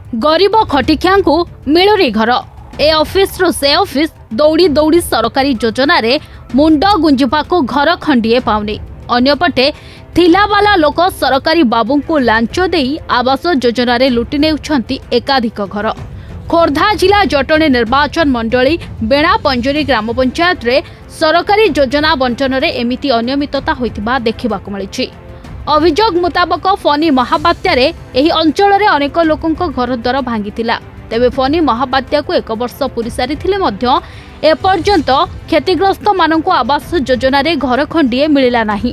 गरीब खटिखिया को मिलुनी घर ए ऑफिस रो से ऑफिस दौड़ी दौड़ी सरकारी योजना रे मुंड गुंजिबा को घर खंडिए पाउनी। अन्यपटे थिलावाला लोक सरकारी बाबू को लांच देई आवास योजना रे लुटि नेउछंती एकाधिक घर। खोर्धा जिला जटणी निर्वाचन मंडली बेणा पंजरी ग्राम पंचायत रे सरकारी योजना बंटन रे एमिति अनियमितता होइतिबा देखिबाकु मिलिछि। अभियोग मुताबक फनी महाबात्यारे एही अंचल रे अनेक लोकंक घर द्वार भांगितिला। तेबे फनी महाबात्या को 1 वर्ष पूरी सारिथिले मध्य एपर्यंत क्षतिग्रस्त मानक आवास योजना रे घर खंडिए मिलिला नाही।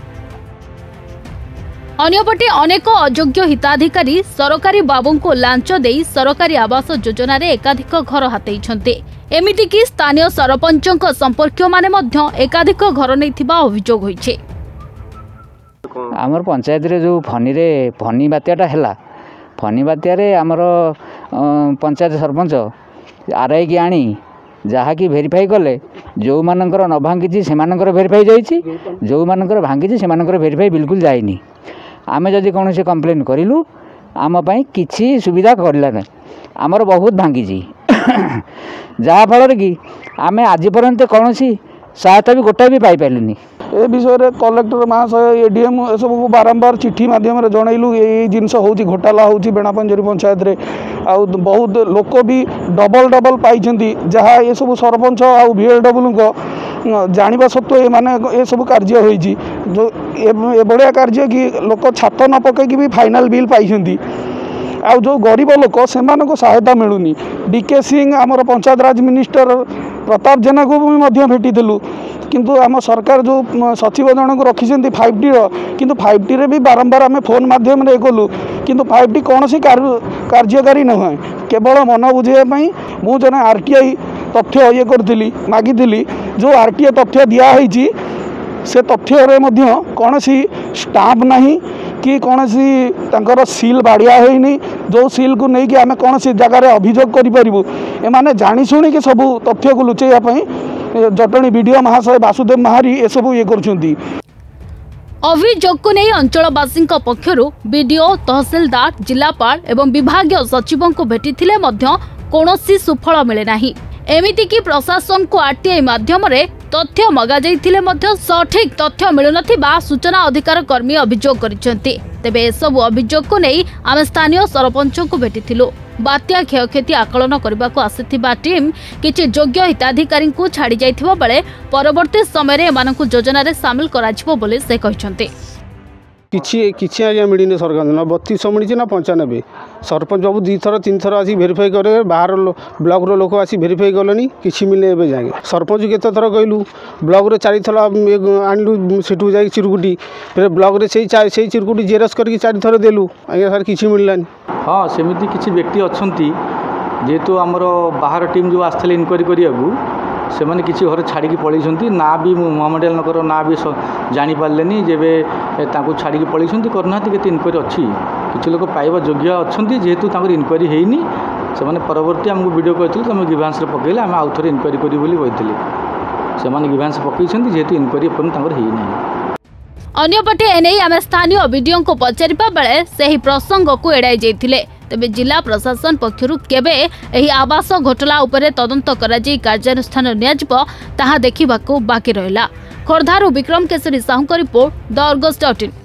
अन्यपटे अनेक अयोग्य हिताधिकारी सरकारी बाबू को लांच देई सरकारी आवास योजना रे एकाधिक घर हातेइछन्ते। एमिति कि स्थानीय सरपंचक संपर्क माने मध्य एकाधिक घर नैथिबा अभियोग होइछे। आमर पंचायत रे जो फनी बात्याटा हैला फनी बात्या रे आमर पंचायत सरपंच आरआई की आनी जहा कि वेरीफाई कले जो मानकर न भांगी से वेरीफाई जाइए जो मानकर भांगी से वेरीफाई बिल्कुल जाइनी। आमे जदि कौन से कंप्लेन करूँ आम किसी सुविधा करला ना आमर बहुत भांगी जहाँफल कि आम आज पर्यंत कौन सहायता भी गोटाए भी पाई पाइलुनी। ए विषय रे कलेक्टर महाशय एडीएम ए सब को बारंबार चिट्ठी माध्यम रे जनइलु ये जिनस होची घोटाला होची बेणा पंजरी पंचायत रे आ बहुत लोक भी डबल पाइछंती जहाँ ये सब सरपंच आ VLW को जानिबा सत्व ए माने ए सब कार्य होईची जो ए बड़िया कार्य कि लोक छात न पकई भी फाइनल बिल पाइछंती। आ जो गरीब लोक से सहायता मिलूनी। डीके सिंह आमर पंचायत राज मिनिस्टर प्रताप जेना को भी भेटी किंतु आम सरकार जो सचिव जन को रखी 5T किंतु 5T रे भी बारंबार आम फोन माध्यम कलु किंतु 5T कौन सी कार्यकारी नुहे केवल मन बुझाई मु जन RTI तथ्य ये करी मागी जो RTI तथ्य दिखाई से तथ्य रे कौन सी स्टाम्प नहीं कि कौन सी सील बाड़िया होनी जो सील को लेकिन आम कौन सी जगार अभियोग करूँ एमाने जानी शुणी कि सब तथ्य को लुचेवाई जटणी वीडियो महाशय वासुदेव महारी ए सब ये करछुंती। अभियोग को नहीं अंचलवासी पक्षरु बीडीओ तहसीलदार जिलापाल एवं विभागीय सचिवों को भेटिथिले मध्य कौनसी सुफल मिले नाही। एमिति कि प्रशासन को RTI माध्यम रे तथ्य मगा जाइथिले मध्य सठिक तथ्य मिलुनथिबा सूचना अधिकार कर्मी अभियोग करिसेंती। तेबे एसबु अभियोग को नहीं आम स्थानीय सरपंच को भेटिथिलु। बात्या क्षयक्षति आकलन करने को आसिथिबा टीम किछि योग्य हिताधिकारी को छाड़ी जाइथिबा बेले परवर्ती समय रे एमानकु योजना रे शामिल कराजिबो बोले से कहिसेंती। किछि आज्ञा मिलनी सरकार ना 32 मिली ना 95 सरपंच बाबू 2 थर 3 थर आसी भेरीफाई करे बाहर ब्लॉक रो लोक आसी भेरीफाई कलेनी किछि मिले एबे जागे सरपंच केते थर कहलु ब्लॉक रे 4 थर आनलु सेठू जाई चिरकुटी फिर ब्लॉक रे सेई चिरकुटी जेरस करके 4 थर देलु आज्ञा सर किछि मिललानी। हाँ सेमिति किछि व्यक्ति अछंती जेतु हमर बाहर टीम जो आस्थले इनक्वारी करियागु से मैंने किसी घर छाड़ी पलैंट ना भी महामंडल नगर ना भी जानी पारे जेबे छाड़ी पलैंट करना के इनक्वारी अच्छी किसी लोग पाइबा योग्य अच्छा जेहेतु इनक्वारी होनी से परवर्ती आमको वीडियो कहते तुम गिभांस पकड़े आम आउ थे इनक्वारी करी से गिभांस पकई जेहेतु इनक्वारी होना। अन्यपटे एने आम स्थानीय वीडियो को पचारिबा बेले सही प्रसंग को एड़ाई जाइथिले। तेबे जिला प्रशासन पक्षरु केबे एही आवास घोटाला उपरे तदंत करा जाई कार्यानुष्ठान नियाजिबो ताहा देखिबाकू बाकी रहिला। खोर्धारू विक्रम केसरी साहू को रिपोर्ट द अर्गस.in।